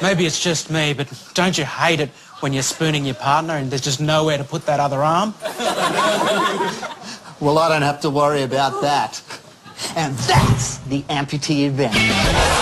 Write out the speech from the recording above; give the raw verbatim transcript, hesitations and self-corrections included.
Maybe it's just me, but don't you hate it when you're spooning your partner and there's just nowhere to put that other arm? Well, I don't have to worry about that. And that's the amputee adventure.